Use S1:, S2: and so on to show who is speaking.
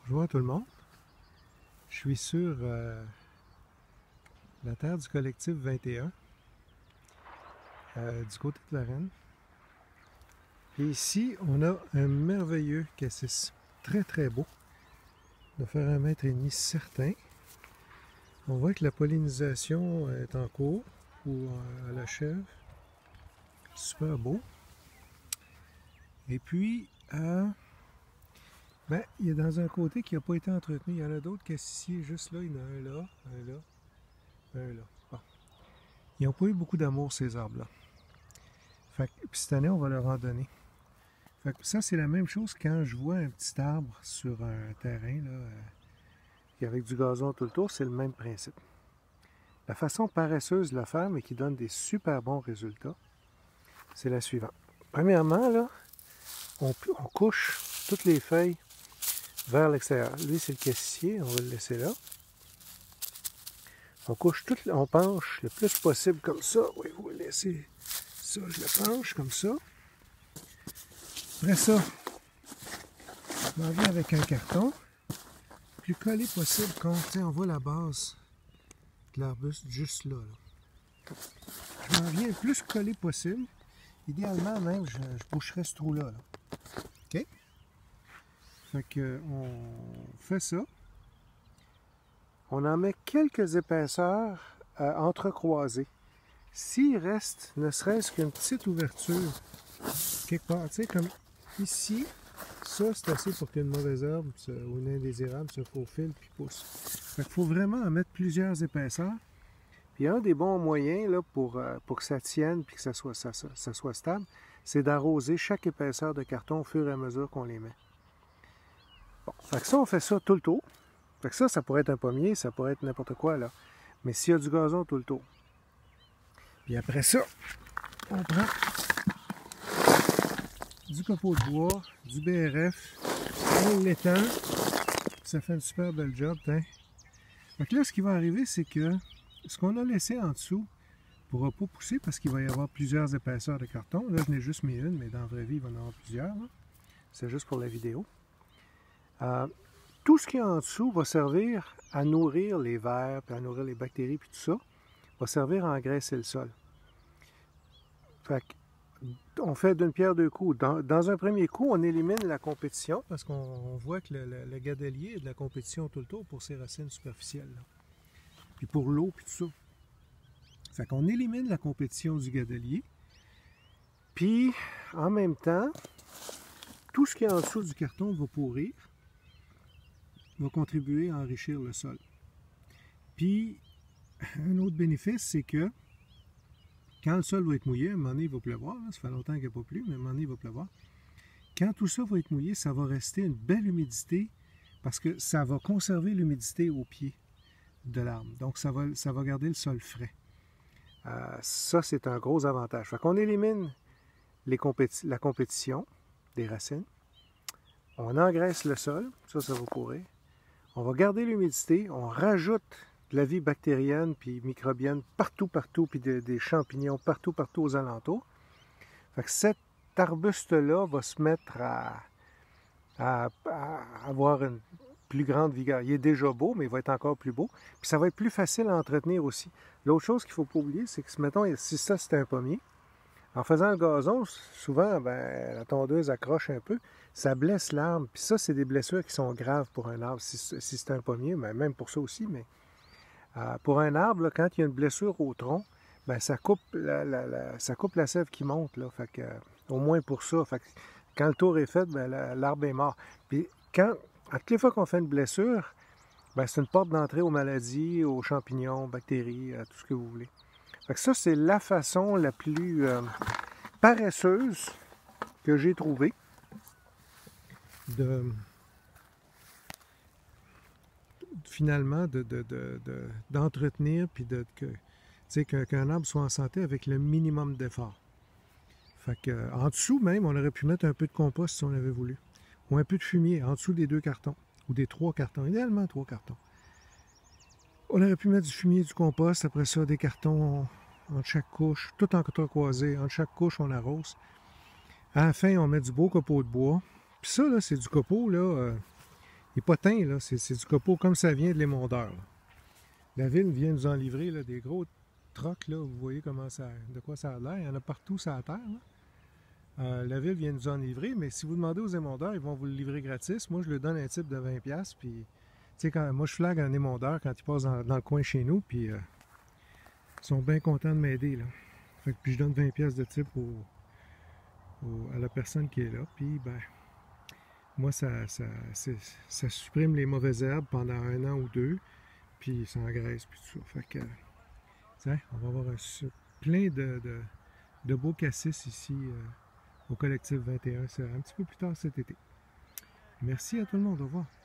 S1: Bonjour à tout le monde. Je suis sur la terre du collectif 21, du côté de Lorraine. Et ici, on a un merveilleux cassis. Très très beau. Il doit faire 1,5 m certain. On voit que la pollinisation est en cours ou à l'achève. Super beau. Et puis, il est dans un côté qui n'a pas été entretenu. Il y en a d'autres cassissiers juste là. Il y en a un là, un là, un là. Bon. Ils n'ont pas eu beaucoup d'amour, ces arbres-là. Puis cette année, on va leur en donner. Fait que ça, c'est la même chose quand je vois un petit arbre sur un terrain là, avec du gazon tout le tour, c'est le même principe. La façon paresseuse de le faire, mais qui donne des super bons résultats, c'est la suivante. Premièrement, là, on couche toutes les feuilles vers l'extérieur. Lui, c'est le cassissier, on va le laisser là. On penche le plus possible comme ça. Oui, vous le laissez. Ça, je le penche comme ça. Après ça, je m'en viens avec un carton. Plus collé possible quand on voit la base de l'arbuste juste là. Je m'en viens le plus collé possible. Idéalement, même, je boucherais ce trou-là. OK? Fait que, on fait ça. On en met quelques épaisseurs entrecroisées. S'il reste ne serait-ce qu'une petite ouverture quelque part, tu sais, comme ici, ça c'est assez pour qu'une mauvaise herbe ou une indésirable se faufile puis pousse. Fait qu'il faut vraiment en mettre plusieurs épaisseurs. Puis un des bons moyens là, pour que ça tienne puis que ça soit stable, c'est d'arroser chaque épaisseur de carton au fur et à mesure qu'on les met. Bon, fait que ça, on fait ça tout le tour. Fait que ça pourrait être un pommier, ça pourrait être n'importe quoi là. Mais s'il y a du gazon tout le tour. Puis après ça, on prend du copeau de bois, du BRF, on l'étend, ça fait un super bel job. Hein? Donc là, ce qui va arriver, c'est que ce qu'on a laissé en dessous ne pourra pas pousser parce qu'il va y avoir plusieurs épaisseurs de carton. Là, je n'ai juste mis une, mais dans la vraie vie, il va y en avoir plusieurs. C'est juste pour la vidéo. Tout ce qui est en dessous va servir à nourrir les vers, puis à nourrir les bactéries, puis tout ça, va servir à engraisser le sol. Fait on fait d'une pierre deux coups. Dans un premier coup, on élimine la compétition parce qu'on voit que le gadelier a de la compétition tout le tour pour ses racines superficielles. Là. Puis pour l'eau, puis tout ça. Fait qu'on élimine la compétition du gadelier. Puis, en même temps, tout ce qui est en dessous du carton va pourrir, va contribuer à enrichir le sol. Puis, un autre bénéfice, c'est que quand le sol va être mouillé, à un moment donné, il va pleuvoir. Là, ça fait longtemps qu'il n'y a pas plu, mais à un moment donné, il va pleuvoir. Quand tout ça va être mouillé, ça va rester une belle humidité parce que ça va conserver l'humidité au pied de l'arbre. Donc, ça va garder le sol frais. Ça, c'est un gros avantage. Fait qu'on élimine la compétition des racines. On engraisse le sol. Ça va pourrir. On va garder l'humidité. On rajoute de la vie bactérienne puis microbienne partout, puis des champignons partout aux alentours. Fait que cet arbuste-là va se mettre à avoir une plus grande vigueur. Il est déjà beau, mais il va être encore plus beau. Puis ça va être plus facile à entretenir aussi. L'autre chose qu'il ne faut pas oublier, c'est que, mettons, si ça c'est un pommier, en faisant le gazon, souvent, la tondeuse accroche un peu, ça blesse l'arbre. Puis ça, c'est des blessures qui sont graves pour un arbre. Si c'est un pommier, même pour ça aussi, mais pour un arbre, là, quand il y a une blessure au tronc, ça coupe la sève qui monte. Là, fait que, au moins pour ça. Fait que, quand le tour est fait, l'arbre est mort. Puis à toutes les fois qu'on fait une blessure, c'est une porte d'entrée aux maladies, aux champignons, bactéries, tout ce que vous voulez. Fait que ça, c'est la façon la plus paresseuse que j'ai trouvée finalement d'entretenir puis qu'un arbre soit en santé avec le minimum d'effort. Fait que, en dessous même, on aurait pu mettre un peu de compost si on avait voulu. Ou un peu de fumier en dessous des 2 cartons. Ou des 3 cartons. Idéalement 3 cartons. On aurait pu mettre du fumier, du compost, après ça des cartons entre chaque couche, tout entrecroisé. Entre chaque couche, on arrose. À la fin, on met du beau copeau de bois. Puis ça, là, c'est du copeau, là, n'est pas teint, là. C'est du copeaux comme ça vient de l'émondeur. Là. La ville vient nous en livrer là, des gros trocs, là. Vous voyez comment ça, de quoi ça a l'air. Il y en a partout sur la terre. La ville vient nous en livrer, mais si vous demandez aux émondeurs, ils vont vous le livrer gratis. Moi, je leur donne un type de 20$. Puis, tu sais, moi, je flague un émondeur quand il passe dans le coin chez nous, puis ils sont bien contents de m'aider, là. Fait que, puis je donne 20$ de type à la personne qui est là. Puis, ben, moi, ça supprime les mauvaises herbes pendant 1 an ou 2, puis ça engraisse, puis tout ça. Fait que, tiens, on va avoir plein de beaux cassis ici au collectif 21. C'est un petit peu plus tard cet été. Merci à tout le monde. Au revoir.